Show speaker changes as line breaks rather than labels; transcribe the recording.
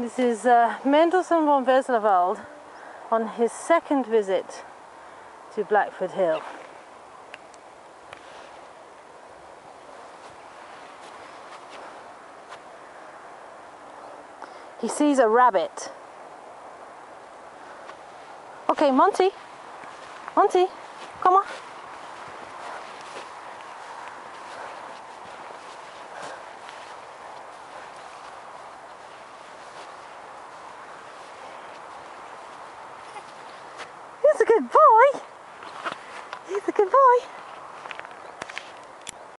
This is Mendelssohn von Westerwald on his second visit to Blackford Hill. He sees a rabbit. Okay, Monty, come on. He's a good boy. He's a good boy.